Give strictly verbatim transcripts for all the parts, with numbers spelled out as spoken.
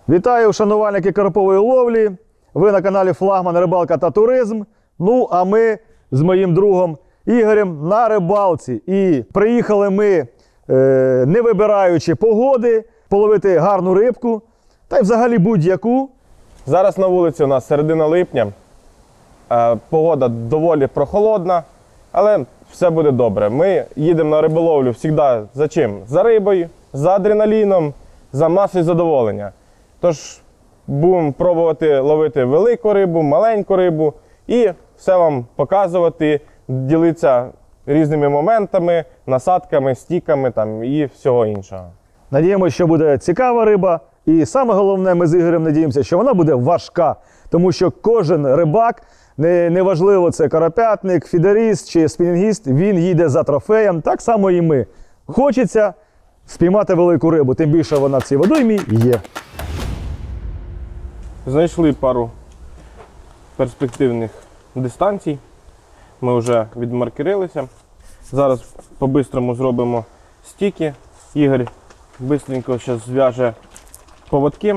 Вітаю, шанувальники карпової ловлі. Ви на каналі Флагман Рибалка та Туризм. Ну, а ми з моїм другом Ігорем на рибалці. І приїхали ми, е, не вибираючи погоди, половити гарну рибку, та й взагалі будь-яку. Зараз на вулиці у нас середина липня. Е, погода доволі прохолодна, але все буде добре. Ми їдемо на риболовлю завжди за чим? За рибою, за адреналіном, за масою задоволення. Тож будемо пробувати ловити велику рибу, маленьку рибу і все вам показувати, ділитися різними моментами, насадками, стіками там, і всього іншого. Надіємося, що буде цікава риба. І саме головне, ми з Ігорем надіємося, що вона буде важка. Тому що кожен рибак, неважливо це карапятник, фідеріст чи спінінгіст, він їде за трофеєм. Так само і ми. Хочеться спіймати велику рибу, тим більше вона в цій водоймі є. Знайшли пару перспективних дистанцій. Ми вже відмаркерилися. Зараз по-бистрому зробимо стіки. Ігор бистренько зараз зв'яже поводки.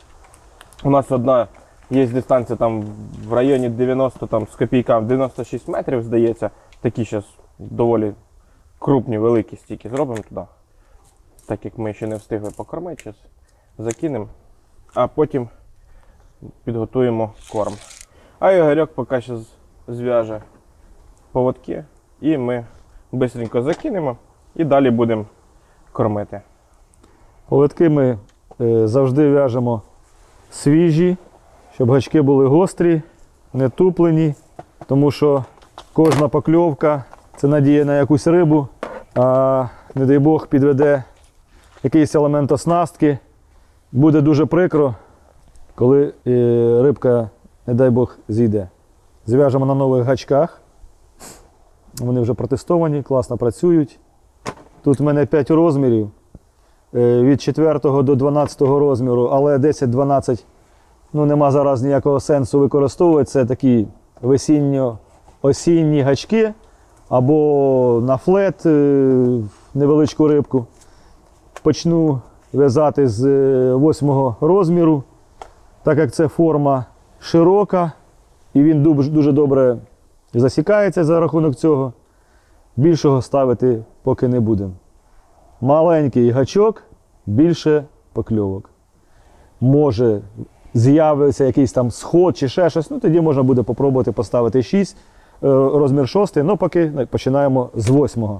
У нас одна є дистанція там в районі дев'яносто там, з копійками, дев'яносто шість метрів, здається. Такі зараз доволі крупні, великі стіки зробимо туди. Так як ми ще не встигли покормити, зараз закинемо, а потім підготуємо корм. А Ігорьок поки що зв'яже поводки і ми швидко закинемо і далі будемо кормити. Поводки ми е, завжди в'яжемо свіжі, щоб гачки були гострі, не туплені, тому що кожна покльовка – це надія на якусь рибу, а не дай Бог підведе якийсь елемент оснастки. Буде дуже прикро, коли е, рибка, не дай Бог, зійде. Зв'яжемо на нових гачках. Вони вже протестовані, класно працюють. Тут в мене п'ять розмірів, е, від четвертого до дванадцятого розміру, але десять-дванадцять ну, нема зараз ніякого сенсу використовувати. Це такі весінньо-осінні гачки або на флет е, невеличку рибку. Почну в'язати з восьмого розміру, так як це форма широка і він дуже добре засікається за рахунок цього. Більшого ставити поки не будемо. Маленький гачок, більше покльовок. Може з'явиться якийсь там сход чи ще щось, ну тоді можна буде спробувати поставити шість, розмір шостий, ну поки починаємо з восьмого.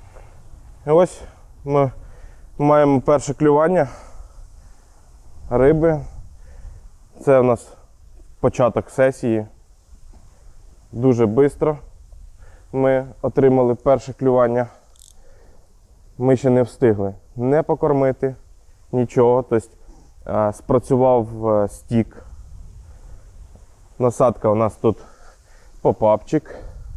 Ось ми маємо перше клювання риби. Це у нас початок сесії. Дуже швидко ми отримали перше клювання. Ми ще не встигли не покормити, нічого. Тобто спрацював стік. Насадка у нас тут попапчик.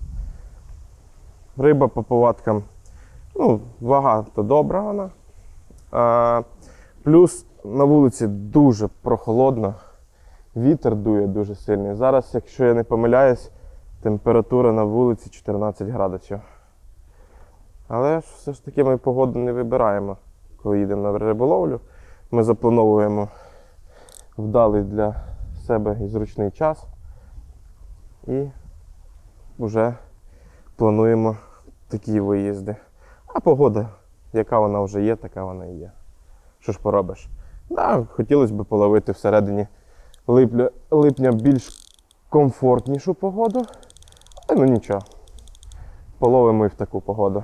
Риба по повадкам, ну, вага то добра вона. А, плюс на вулиці дуже прохолодно, вітер дує дуже сильний. Зараз, якщо я не помиляюсь, температура на вулиці чотирнадцять градусів. Але ж все ж таки ми погоду не вибираємо, коли їдемо на риболовлю. Ми заплановуємо вдалий для себе і зручний час. І вже плануємо такі виїзди. А погода, яка вона вже є, така вона і є. Що ж поробиш? Да, хотілося б половити всередині липня, липня більш комфортнішу погоду. Але ну нічого. Половимо і в таку погоду.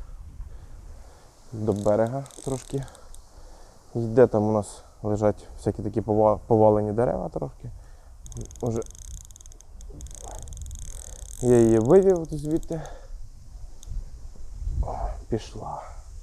До берега трошки. Де там у нас лежать всякі такі повалені дерева трошки. Уже я її вивів звідти. О, пішла.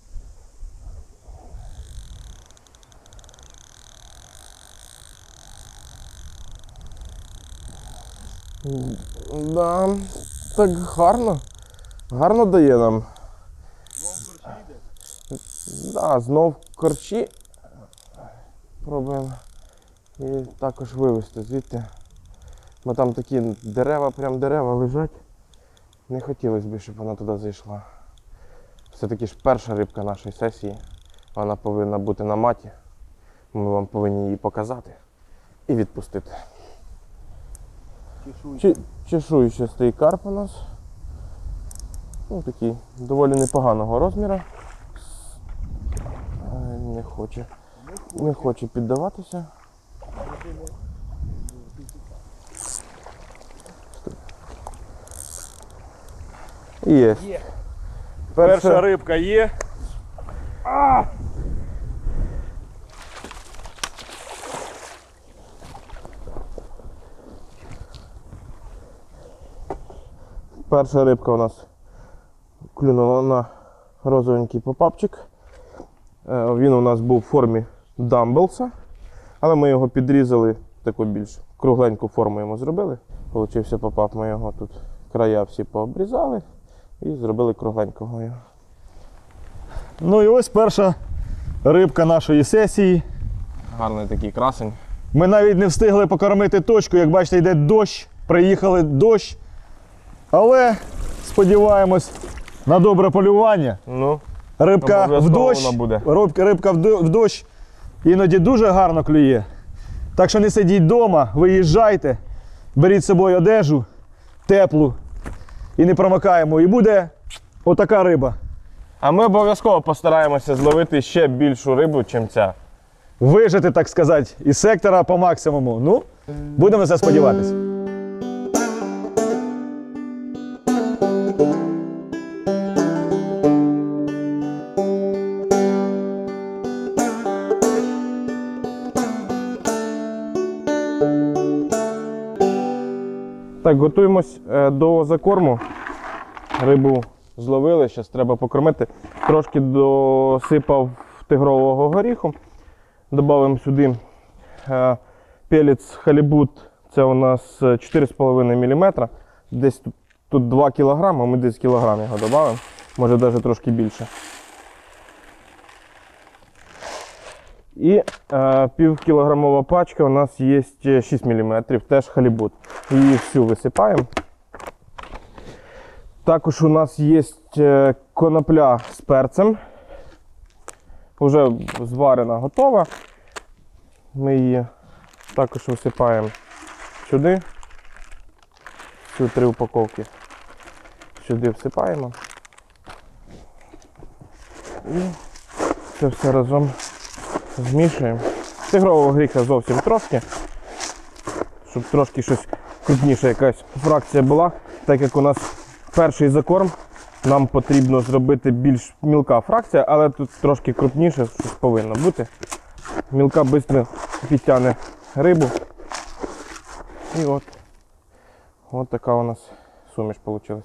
Да, так гарно. Гарно дає нам. Знов корчі йде? Да, знов корчі. Пробуємо і також вивезти звідти. Бо там такі дерева, прям дерева лежать. Не хотілося б, щоб вона туди зайшла. Все-таки ж перша рибка нашої сесії. Вона повинна бути на маті. Ми вам повинні її показати і відпустити. Чешуйся. Чи, чешуючий карп у нас. Ну, такий доволі непоганого розміру. Ай, Не хоче. Не хоче піддаватися. Є. Є. Перша рибка є. Перша рибка у нас клюнула на розовенький попапчик. Е, Він у нас був в формі дамблса, але ми його підрізали, таку більш кругленьку форму йому зробили. Получився попап, ми його тут края всі пообрізали і зробили кругленького його. Ну і ось перша рибка нашої сесії. Гарний такий красень. Ми навіть не встигли покормити точку, як бачите, йде дощ, приїхали дощ. Але сподіваємось на добре полювання. Ну, Рибка в Обов'язково дощ, вона буде. рибка, рибка в до- в дощ іноді дуже гарно клює. Так що не сидіть вдома, виїжджайте, беріть з собою одежу теплу і не промокаємо. І буде отака риба. а ми обов'язково постараємося зловити ще більшу рибу, чим ця. Вижити, так сказати, із сектора по максимуму. Ну, будемо на це сподіватися. Так, готуємось е, до закорму. Рибу зловили, зараз треба покормити. Трошки досипав тигрового горіху. Добавимо сюди е, пелець халібут. Це у нас чотири з половиною міліметра. Десь тут, тут два кілограми, ми десь кілограм його додамо. Може навіть трошки більше. І е, півкілограмова пачка у нас є шість міліметрів, теж халібут. Її всю висипаємо. Також у нас є е, конопля з перцем. Уже зварена, готова. Ми її також висипаємо сюди. Цю три упаковки сюди всипаємо. І це все разом змішуємо. Тигрового гріха зовсім трошки, щоб трошки щось крупніше якась фракція була. Так як у нас перший закорм, нам потрібно зробити більш мілка фракція, але тут трошки крупніше щось повинно бути. Мілка швидко підтягне рибу. І от, от така у нас суміш вийшла.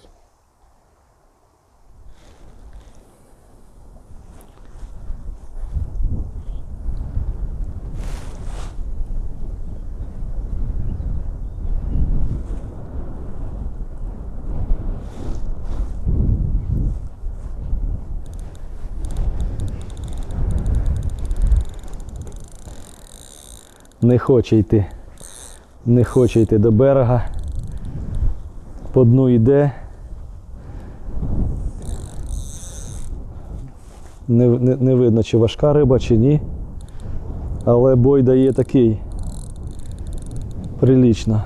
Не хоче йти. Не хоче йти до берега. По дну йде. Не, не, не видно, чи важка риба, чи ні. Але бой дає такий. Прилічно.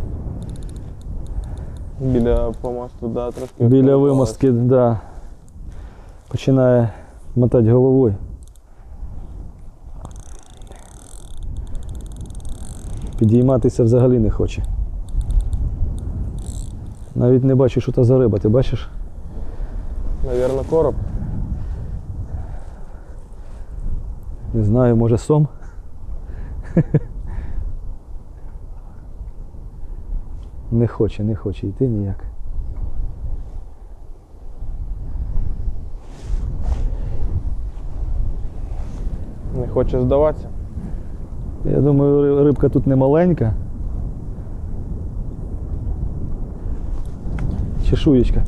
Біля помосту, да, трошки. Біля вимостки, да. Починає мотати головою. Підійматися взагалі не хоче. Навіть не бачу, що це за риба, ти бачиш? Навірно, короб. Не знаю, може сом? Не хоче, не хоче йти ніяк. Не хоче здаватися. Я думаю, ри- рибка тут не маленька. Чешуєчка.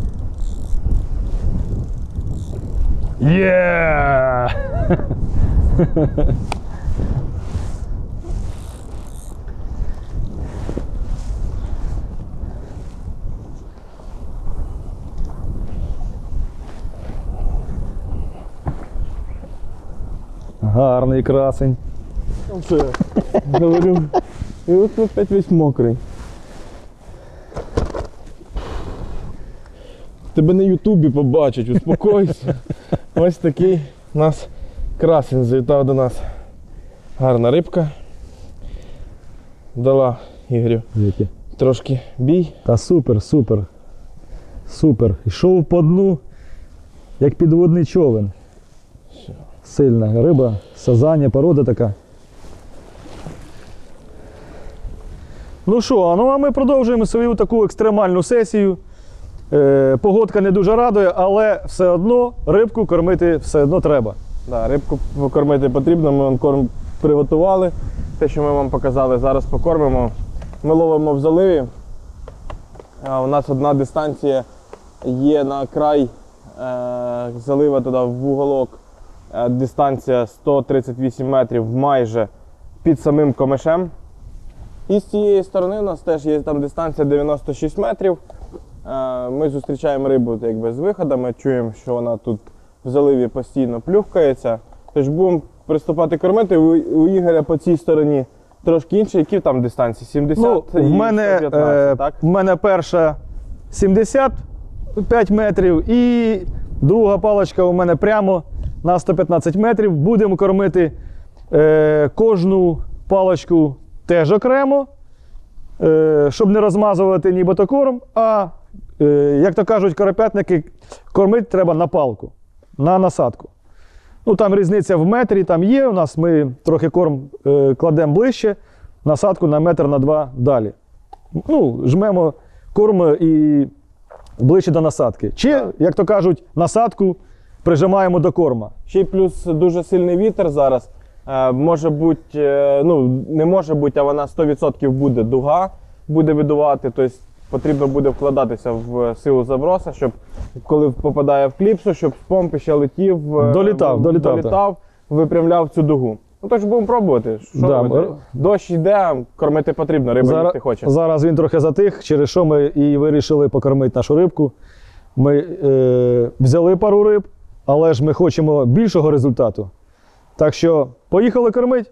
Є! Гарний красень. Що я говорю. І от опять весь мокрий. Тебе на Ютубі побачать, успокойся. Ось такий у нас красень завітав до нас. Гарна рибка. Дала Ігорю Які? трошки бій. Та супер, супер. Супер. Йшов по дну, як підводний човен. Сильна риба, сазання, порода така. Ну що, ну а ми продовжуємо свою таку екстремальну сесію. Е, погодка не дуже радує, але все одно рибку кормити все одно треба. Да, рибку покормити потрібно, ми вон корм приготували. Те, що ми вам показали, зараз покормимо. Ми ловимо в заливі. А у нас одна дистанція є на край е, залива туди в уголок. Е, дистанція сто тридцять вісім метрів майже під самим комишем. І з цієї сторони у нас теж є там дистанція дев'яносто шість метрів. Е, ми зустрічаємо рибу якби, з виходами, чуємо, що вона тут в заливі постійно плюхкається. Тож будемо приступати кормити. У, у Ігоря по цій стороні трошки інші. Які там дистанції? сімдесят Ну, і в, мене, сто п'ятнадцять, е, так? в мене перша сімдесят п'ять метрів і друга паличка у мене прямо на сто п'ятнадцять метрів. Будемо кормити е, кожну паличку теж окремо, е, щоб не розмазувати нібито корм, а, е, як то кажуть коропятники, кормити треба на палку, на насадку. Ну, там різниця в метрі, там є у нас, ми трохи корм е, кладемо ближче, насадку на метр, на два далі. Ну, жмемо корм і ближче до насадки. Чи, як то кажуть, насадку прижимаємо до корма. Ще й плюс дуже сильний вітер зараз. Е, може бути, е, ну не може бути, а вона сто відсотків буде дуга, буде видувати. Тобто потрібно буде вкладатися в силу заброса, щоб коли попадає в кліпсу, щоб з помпи ще летів, е, Долітав, долітав, долітав випрямляв цю дугу. Ну тож будемо пробувати. Що Да, робити? р- Дощ йде, кормити потрібно, риба Зараз, їсти хоче. зараз він трохи затих, через що ми і вирішили покормити нашу рибку. Ми е, взяли пару риб, але ж ми хочемо більшого результату. Так що поїхали кормити.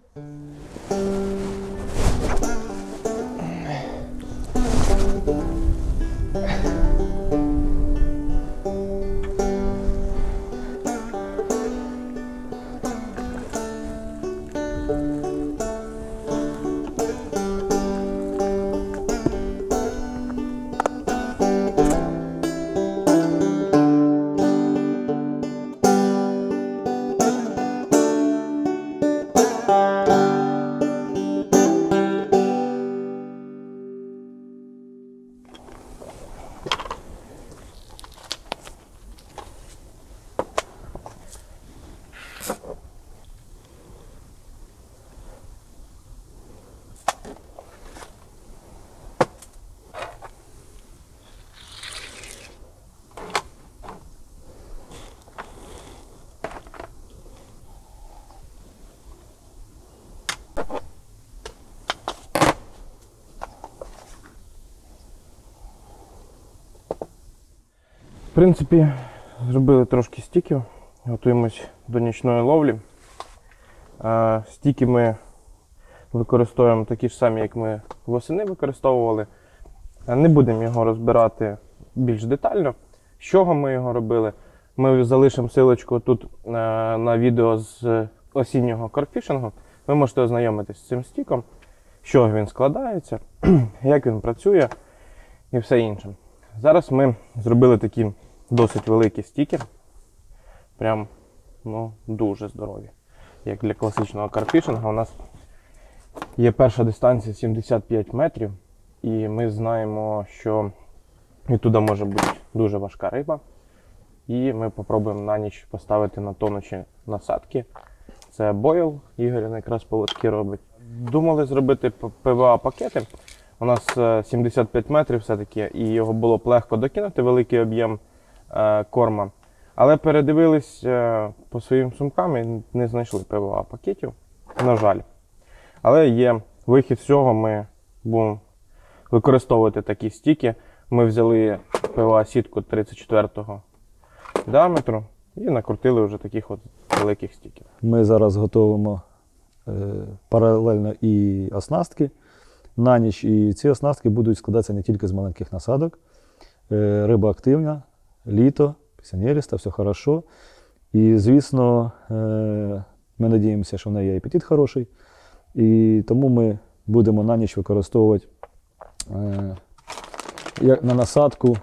В принципі, зробили трошки стіків, готуємось до нічної ловлі. Е, Стіки ми використовуємо такі ж самі, як ми восени використовували. Е, Не будемо його розбирати більш детально. З чого ми його робили? Ми залишимо ссылочку тут е, на відео з осіннього карпфішингу. Ви можете ознайомитись з цим стіком, з чого він складається, як він працює і все інше. Зараз ми зробили такі досить великі стіки. Прям, ну, дуже здорові. Як для класичного карпфішингу. У нас є перша дистанція сімдесят п'ять метрів. І ми знаємо, що і туди може бути дуже важка риба. І ми спробуємо на ніч поставити на тонучі насадки. Це бойл, Ігор якраз поводки робить. Думали зробити ПВА-пакети. У нас сімдесят п'ять метрів все-таки, і його було б легко докинути, великий об'єм е, корма. Але передивились е, по своїм сумкам і не знайшли ПВА-пакетів, на жаль. Але є вихід з цього, ми будемо використовувати такі стіки. Ми взяли ПВА-сітку тридцять четвертого діаметру і накрутили вже таких от великих стіків. Ми зараз готуємо е, паралельно і оснастки на ніч. І ці оснастки будуть складатися не тільки з маленьких насадок. Е, риба активна, літо, пісенєріста, все хорошо. І, звісно, е, ми надіємося, що в неї є апетит хороший. І тому ми будемо на ніч використовувати е, як на насадку,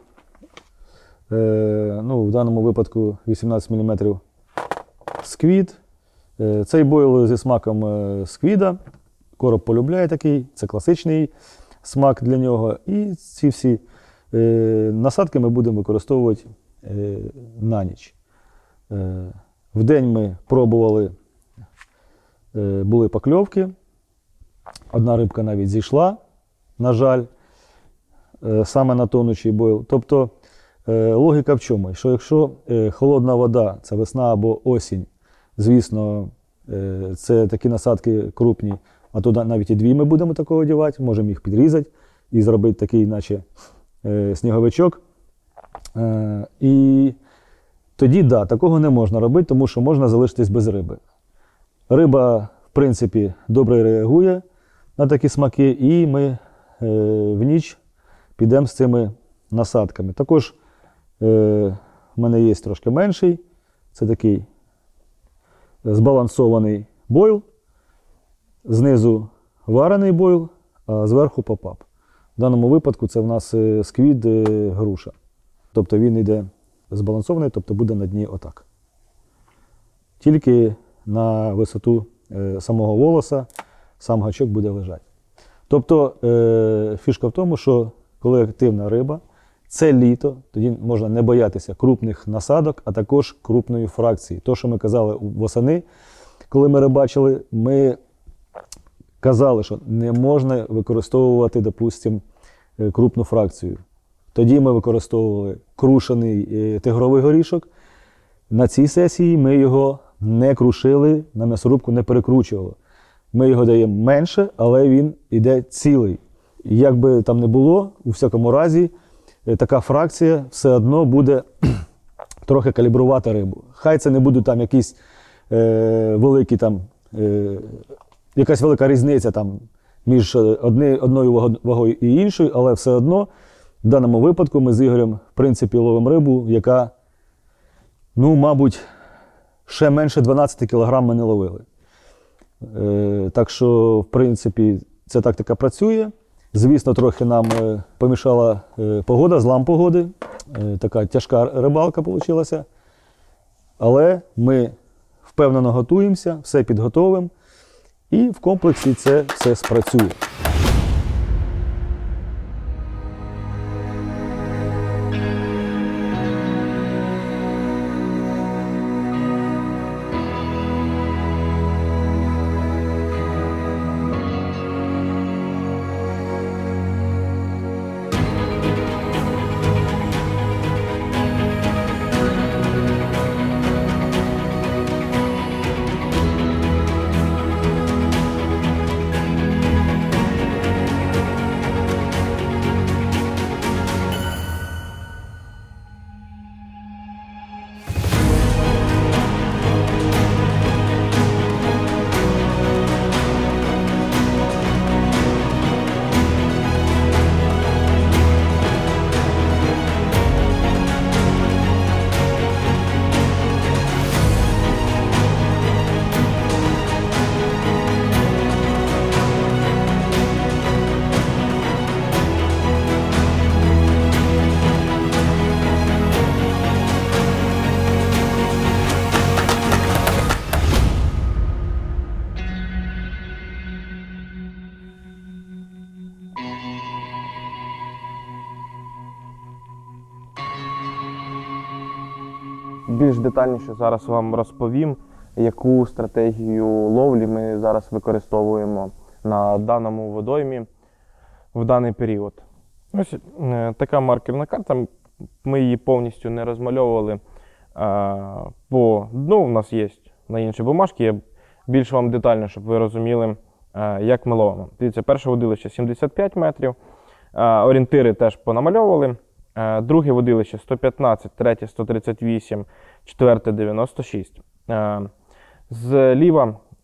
е, ну, в даному випадку вісімнадцять міліметрів сквід. Е, цей бойл зі смаком е, сквіда. Короб полюбляє такий, це класичний смак для нього. І ці всі е, насадки ми будемо використовувати е, на ніч. Е, вдень ми пробували, е, були покльовки. Одна рибка навіть зійшла, на жаль, е, саме на тонучий бойл. Тобто е, логіка в чому? Що якщо е, холодна вода, це весна або осінь, звісно, е, це такі насадки крупні, а туди навіть і дві ми будемо такого одягати, можемо їх підрізати і зробити такий, наче е, сніговичок. Е, і тоді, да, такого не можна робити, тому що можна залишитись без риби. Риба, в принципі, добре реагує на такі смаки, і ми е, в ніч підемо з цими насадками. Також е, в мене є трошки менший, це такий збалансований бойл. Знизу варений бойл, а зверху попап. В даному випадку це в нас сквід груша. Тобто він йде збалансований, тобто буде на дні отак. Тільки на висоту самого волоса сам гачок буде лежати. Тобто фішка в тому, що коли активна риба, це літо, тоді можна не боятися крупних насадок, а також крупної фракції. То, що ми казали восени, коли ми рибачили, ми казали, що не можна використовувати, допустимо, крупну фракцію. Тоді ми використовували крушений тигровий горішок. На цій сесії ми його не крушили, на м'ясорубку не перекручували. Ми його даємо менше, але він йде цілий. І як би там не було, у всякому разі, така фракція все одно буде трохи калібрувати рибу. Хай це не будуть там якісь е, великі там, е, якась велика різниця там між одни, одною вагою і іншою, але все одно в даному випадку ми з Ігорем, в принципі, ловимо рибу, яка, ну, мабуть, ще менше дванадцяти кілограм ми не ловили. Е, так що, в принципі, ця тактика працює. Звісно, трохи нам е, помішала е, погода, злам погоди. Е, така тяжка рибалка вийшла. Але ми впевнено готуємося, все підготовимо. І в комплексі це все спрацює. Більш детальніше зараз вам розповім, яку стратегію ловлі ми зараз використовуємо на даному водоймі в даний період. Ось е, така маркерна карта. Ми її повністю не розмальовували е, по дну. У нас є на іншій бумажці. Я більш вам детально, щоб ви розуміли, е, як ми ловимо. Дивіться, перше водилище сімдесят п'ять метрів. Е, орієнтири теж понамальовували. Е, друге водилище сто п'ятнадцять, третє сто тридцять вісім, четверте дев'яносто шість. Е, зліва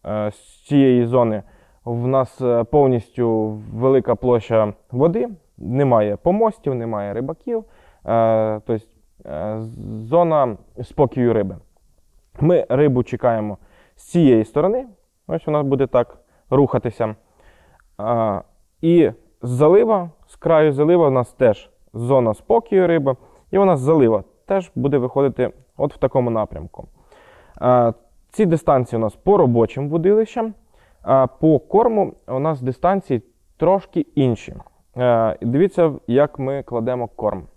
е, з цієї зони в нас е, повністю велика площа води, немає помостів, немає рибаків, е, тобто е, зона спокою риби. Ми рибу чекаємо з цієї сторони, ось вона буде так рухатися. Е, і з залива, з краю залива у нас теж зона спокою риби, і вона з залива теж буде виходити от в такому напрямку. Е, ці дистанції у нас по робочим вудилищам, а по корму у нас дистанції трошки інші. Е, дивіться, як ми кладемо корм.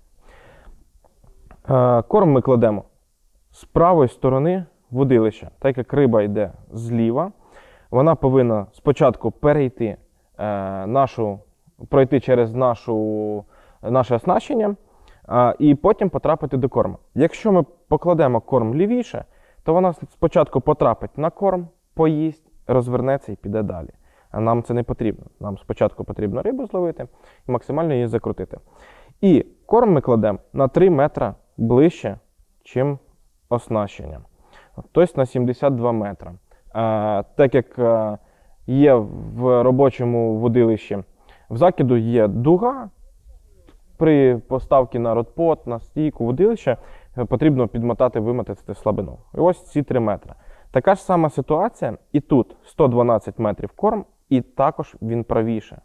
Е, корм ми кладемо з правої сторони вудилища. Так як риба йде зліва, вона повинна спочатку перейти е, нашу, пройти через нашу, наше оснащення, е, і потім потрапити до корму. Якщо ми покладемо корм лівіше, то вона спочатку потрапить на корм, поїсть, розвернеться і піде далі. А нам це не потрібно. Нам спочатку потрібно рибу зловити і максимально її закрутити. І корм ми кладемо на три метри ближче, чим оснащення. Тобто на сімдесят два метри. А, так як а, є в робочому вудилищі, в закиду є дуга, при поставці на родпот, на стійку вудилища потрібно підмотати, вимотати слабину. І ось ці три метри. Така ж сама ситуація і тут сто дванадцять метрів корм, і також він правіше.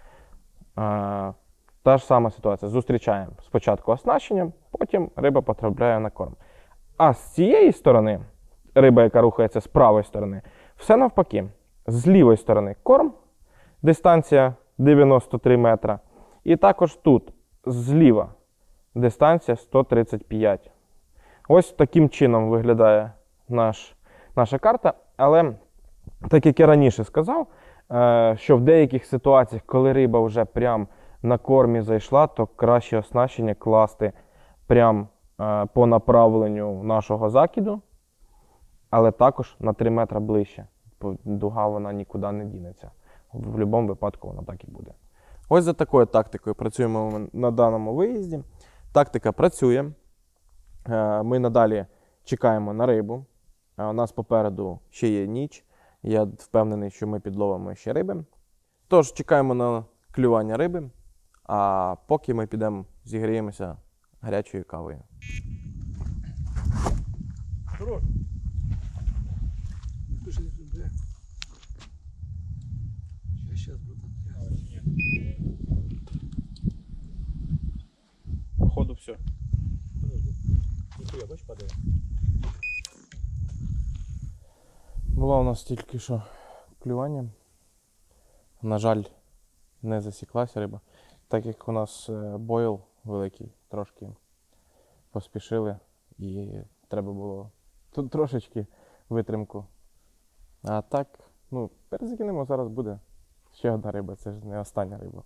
А, та ж сама ситуація. Зустрічаємо спочатку оснащення, потім риба потрапляє на корм. А з цієї сторони, риба, яка рухається з правої сторони, все навпаки. З лівої сторони корм, дистанція дев'яносто три метри. І також тут зліва дистанція сто тридцять п'ять. Ось таким чином виглядає наш, наша карта. Але, так як я раніше сказав, що в деяких ситуаціях, коли риба вже прям на кормі зайшла, то краще оснащення класти прям по направленню нашого закиду, але також на три метри ближче. Дуга вона нікуди не дінеться. В будь-якому випадку вона так і буде. Ось за такою тактикою працюємо на даному виїзді. Тактика працює. Ми надалі чекаємо на рибу. У нас попереду ще є ніч. Я впевнений, що ми підловимо ще риби. Тож, чекаємо на клювання риби, а поки ми підемо зігріємося гарячою кавою. Хорош. Слушай, бля. Сейчас, братан. Походу все. Нихуя, бачиш, падає. Була у нас тільки що клювання. На жаль, не засіклася риба. Так як у нас бойл великий, трошки поспішили і треба було тут трошечки витримку. А так, ну, перезакинемо, зараз буде ще одна риба, це ж не остання риба.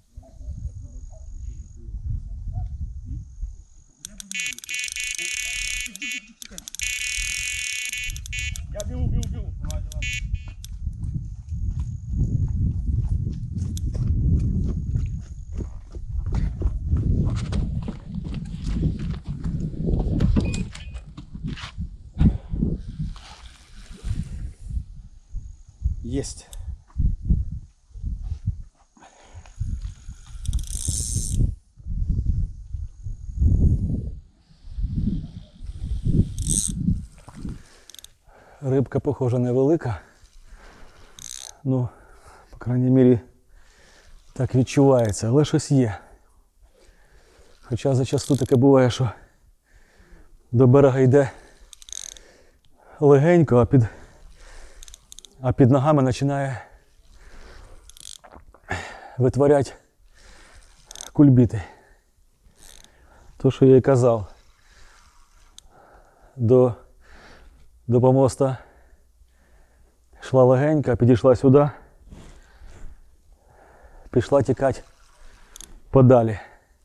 Я бігу, бігу, бігу. Давай, давай. Есть. Рибка, похоже, невелика. Ну, по крайній мірі, так відчувається, але щось є. Хоча зачасту таке буває, що до берега йде легенько, а під, а під ногами починає витворяти кульбіти. То, що я і казав, до До помоста йшла легенька, підійшла сюди, пішла тікати подалі.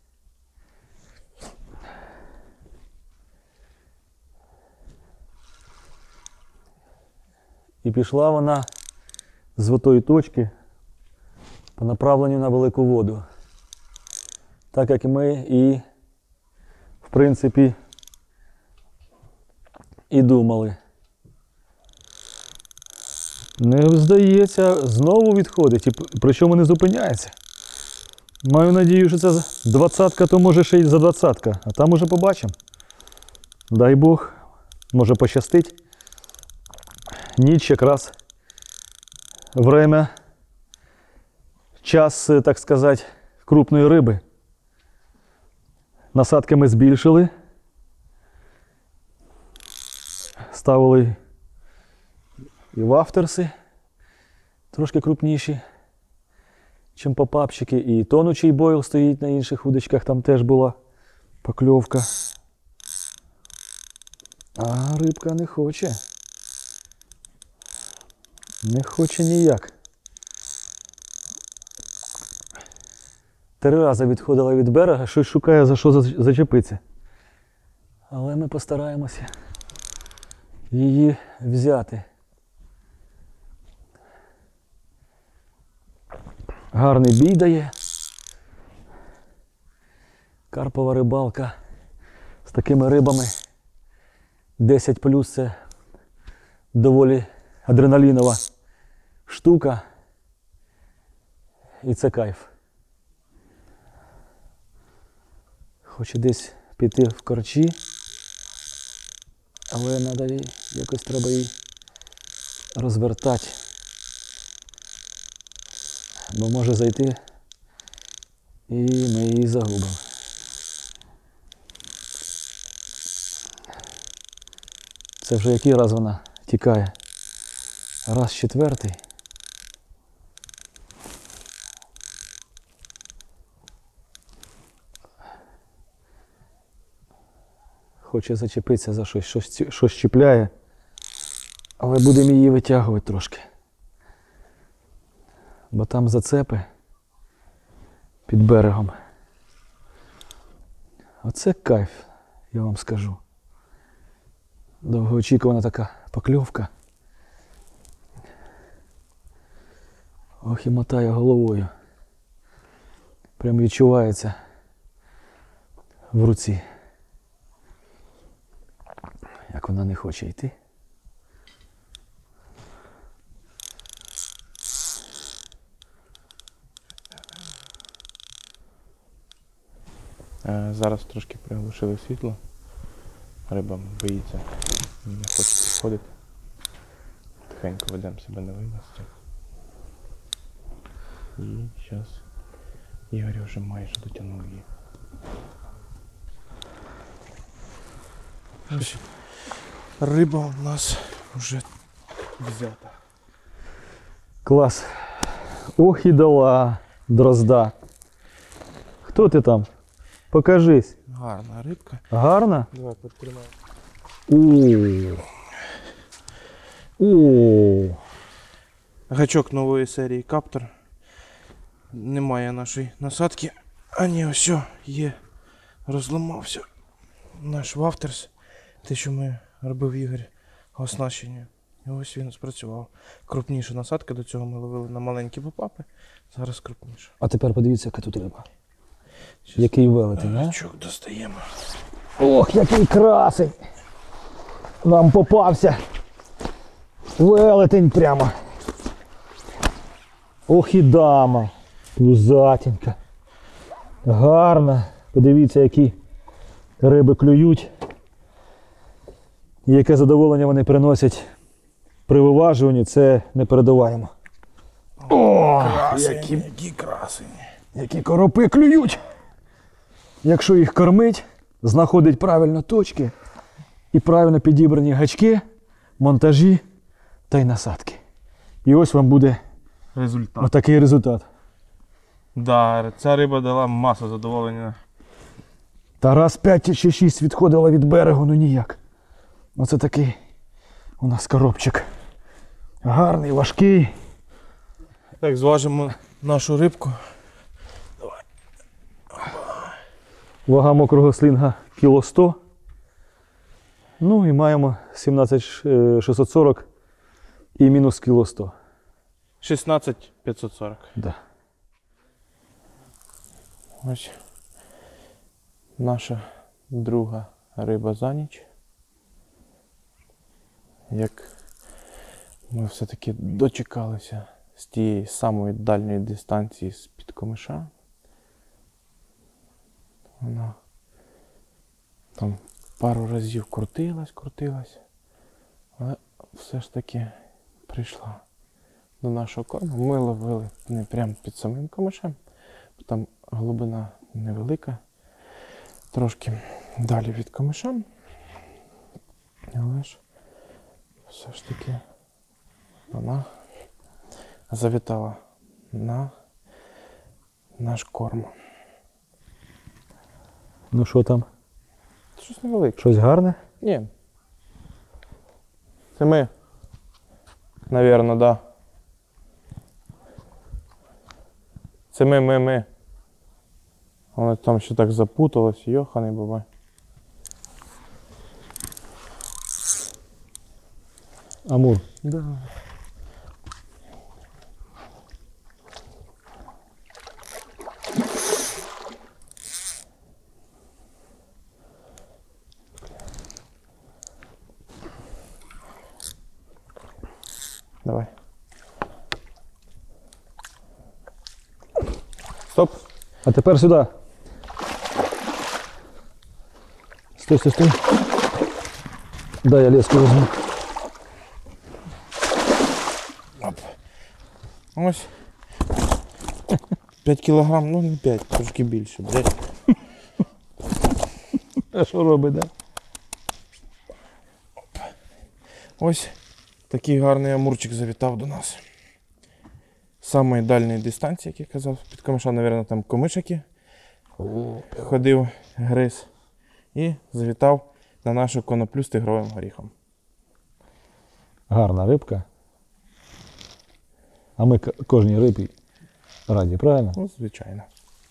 І пішла вона з отої точки по направленню на велику воду. Так як ми і, в принципі, і думали. Не здається, знову відходить, і п- причому не зупиняється. Маю надію, що це двадцятка, то може ще й за двадцятка, а там уже побачимо. Дай Бог, може пощастить. Ніч якраз время, час, е, так сказати, крупної риби. Насадки ми збільшили. Ставили і вафтерси трошки крупніші, чим попапчики. І тонучий бойл стоїть на інших удочках, там теж була покльовка. А рибка не хоче. Не хоче ніяк. Три рази відходила від берега, щось шукає, за що за- зачепитися. Але ми постараємося її взяти. Гарний бій дає. Карпова рибалка з такими рибами. десять плюс це доволі адреналінова штука. І це кайф. Хоче десь піти в корчі, але треба їй, якось треба її розвертати. Бо може зайти і ми її загубимо. Це вже який раз вона тікає? Раз четвертий. Хоче зачепитися за щось, щось, ці- щось чіпляє, але будемо її витягувати трошки. Бо там зацепи під берегом. Оце кайф, я вам скажу. Довгоочікувана така покльовка. Ох, і мотає головою. Прям відчувається в руці. Як вона не хоче йти. Е, Зараз трошки приглушили світло. Риба боїться, не хоче підходити. Тихенько ведемо себе на вилазці. І зараз Ігор вже майже дотягнув її. Ось риба у нас вже взята. Клас. Ох і дала дрозда. Хто ти там? Покажись. Гарна рибка. Гарна? Давай підтримай. О. О. Гачок нової серії Каптор. Немає нашої насадки. А ні, ось що, є. Розламався наш вафтерс. Те, що ми робив Ігор оснащення. І ось він спрацював. Крупніша насадка, до цього ми ловили на маленькі попапи. Зараз крупніша. А тепер подивіться, яка тут риба. Який велетень, а? Гачок достаємо. Ох, який красень! Нам попався. Велетень прямо. Ох і дама. Пузатенька. Гарна. Подивіться, які риби клюють. І яке задоволення вони приносять при виважуванні, це не передаваємо. О, Які, які красені. які коропи клюють. Якщо їх кормить, знаходить правильно точки і правильно підібрані гачки, монтажі та й насадки. І ось вам буде Результат. отакий результат. Да, ця риба дала масу задоволення. Та раз п'ять чи шість відходила від берегу, ну ніяк. Оце такий у нас коробчик. Гарний, важкий. Так, зважимо нашу рибку. Вага мокрого слінга кіло сто. Ну і маємо сімнадцять шістсот сорок і мінус кіло сто. шістнадцять п'ятсот сорок. Да. Ось наша друга риба за ніч. Як Ми все-таки дочекалися з тієї самої дальньої дистанції з-під комиша. Вона там пару разів крутилась, крутилась, але все ж таки прийшла до нашого корму. Ми ловили не прямо під самим комишем, бо там глибина невелика, трошки далі від комиша. Але ж все ж таки вона завітала на наш корм. Ну що там? Щось невелике. Щось гарне? Ні. Це ми, навірно, да. Це ми, ми, ми. Вони там ще так запуталось, йоханий бабай. Амур. Да. Давай. Стоп. А тепер сюди. Стой, стой, стой. Дай я леску візьму. Ось. п'ять кілограм, ну не п'ять, трошки більше, блядь. А що робить, да? Ось такий гарний амурчик завітав до нас. З самої дальньої дистанції, як я казав, під комиша, мабуть, там комишики ходив, гриз. І завітав на нашу коноплю з тигровим горіхом. Гарна рибка. А ми к- кожній рибі раді, правильно? Ну, звичайно.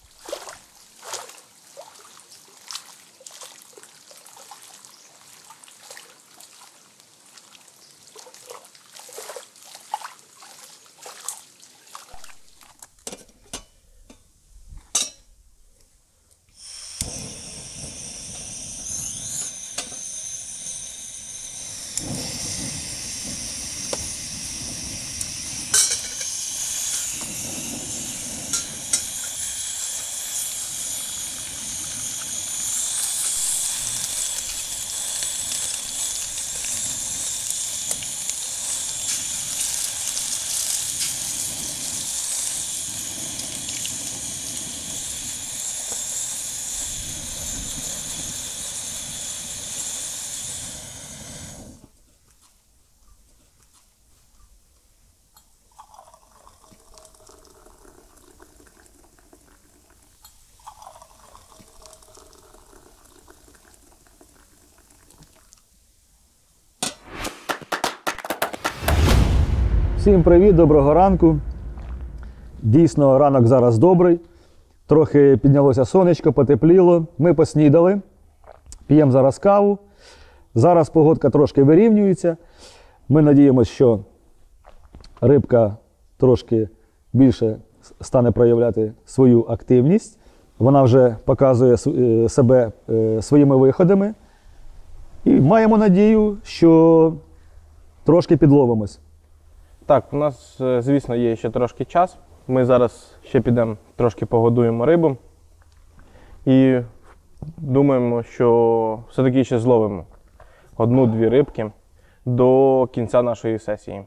Всім привіт, доброго ранку. Дійсно, ранок зараз добрий. Трохи піднялося сонечко, потепліло. Ми поснідали, п'ємо зараз каву. Зараз погодка трошки вирівнюється. Ми надіємося, що рибка трошки більше стане проявляти свою активність. Вона вже показує с- себе е, своїми виходами. І маємо надію, що трошки підловимось. Так, у нас, е, звісно, є ще трошки час. Ми зараз ще підемо трошки погодуємо рибу. І думаємо, що все-таки ще зловимо одну-дві рибки до кінця нашої сесії.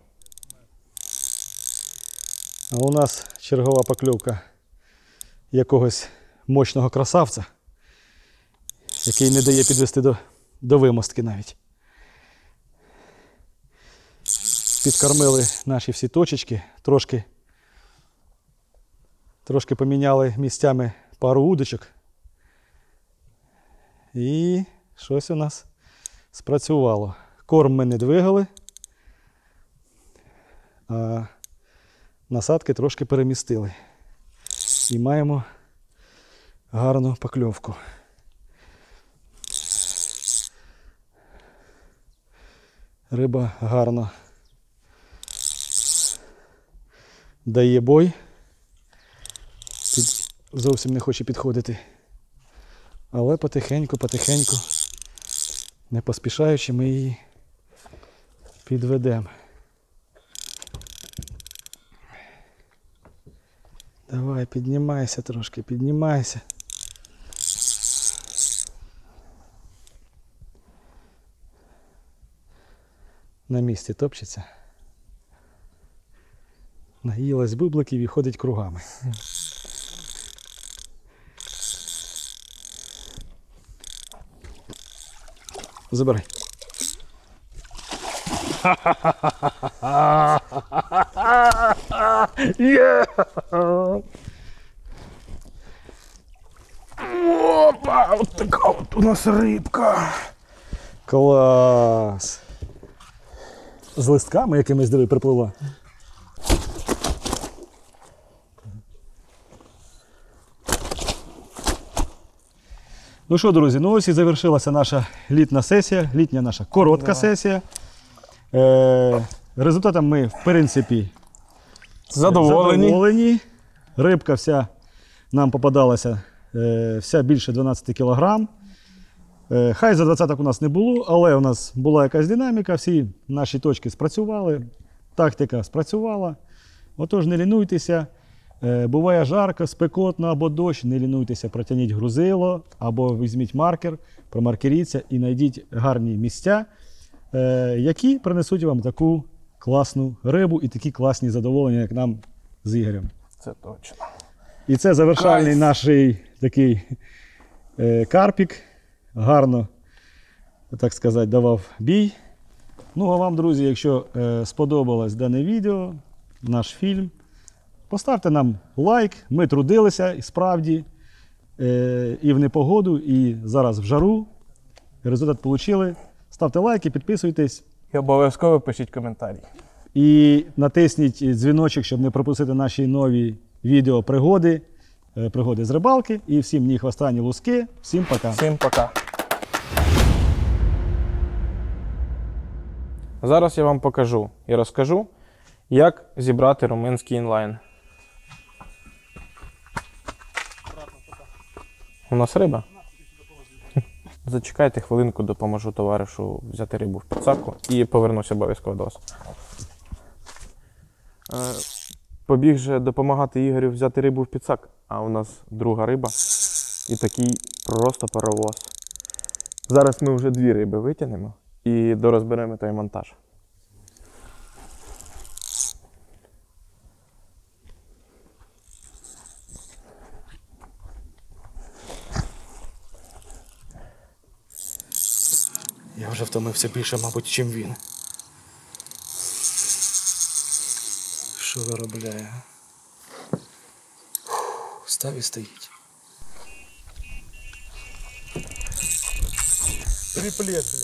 А у нас чергова покльовка якогось мощного красавця, який не дає підвести до, до вимостки навіть. Підкормили наші всі точечки, трошки, трошки поміняли місцями пару удочок. І щось у нас спрацювало. Корм ми не двигали, а насадки трошки перемістили. І маємо гарну покльовку. Риба гарно дає бой. Тут зовсім не хоче підходити. Але потихеньку, потихеньку, не поспішаючи, ми її підведемо. Давай, піднімайся трошки, піднімайся. На місці топчеться. Наїлась бубликів і ходить кругами. Забирай. Є! Опа! От така от у нас рибка. Клас! З листками якимись, диви, припливла. Ну що, друзі, ну ось і завершилася наша літня сесія, літня наша коротка Да. сесія. Е, результатом ми, в принципі, Задоволені. задоволені. Рибка вся нам попадалася е, вся більше дванадцять кілограм. Е, хай за двадцяток у нас не було, але у нас була якась динаміка, всі наші точки спрацювали, тактика спрацювала. Отож, не лінуйтеся. Е, буває жарко, спекотно або дощ, не лінуйтеся, протягніть грузило або візьміть маркер, промаркеріться і знайдіть гарні місця, е, які принесуть вам таку класну рибу і такі класні задоволення, як нам з Ігорем. Це точно. І це завершальний Кайф. наш такий е, карпік. Гарно, так сказати, давав бій. Ну а вам, друзі, якщо е, сподобалось дане відео, наш фільм, поставте нам лайк. Ми трудилися і справді, е, і в непогоду, і зараз в жару. Результат отримали. Ставте лайки, підписуйтесь. І обов'язково пишіть коментарі. І натисніть дзвіночок, щоб не пропустити наші нові відео пригоди, е, пригоди з рибалки. І всім ні хвоста, ні луски. Всім пока. Всім пока. Зараз я вам покажу і розкажу, як зібрати румунський інлайн. У нас риба. Зачекайте хвилинку, допоможу товаришу взяти рибу в підсаку і повернуся обов'язково до вас. Е, Побіг же допомагати Ігорю взяти рибу в підсак, а у нас друга риба і такий просто паровоз. Зараз ми вже дві риби витягнемо і дорозберемо той монтаж. Я вже втомився більше, мабуть, чим він. Що виробляє? Став і стоїть. Триплет, бля.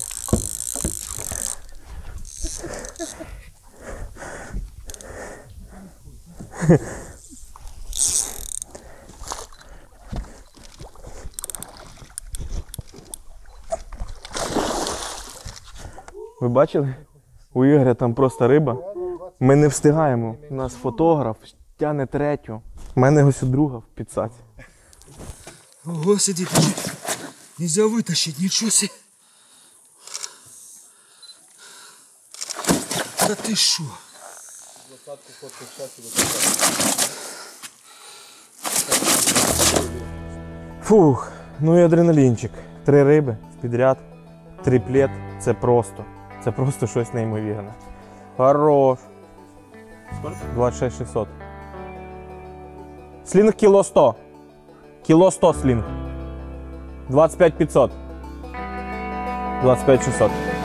Ви бачили? У Ігоря там просто риба. Ми не встигаємо. У нас фотограф тягне третю. У мене ось у друга в підсаці. Ого, сидит, нельзя вытащить, ничего себе. Да ты шо? Фух, ну і адреналінчик. Три риби в підряд. Триплет. Це просто. Це просто щось неймовірне. Хорош. двадцять шість шістсот. Слінг кіло сто. Кіло сто слінг. двадцять п'ять п'ятсот. двадцять п'ять шістсот.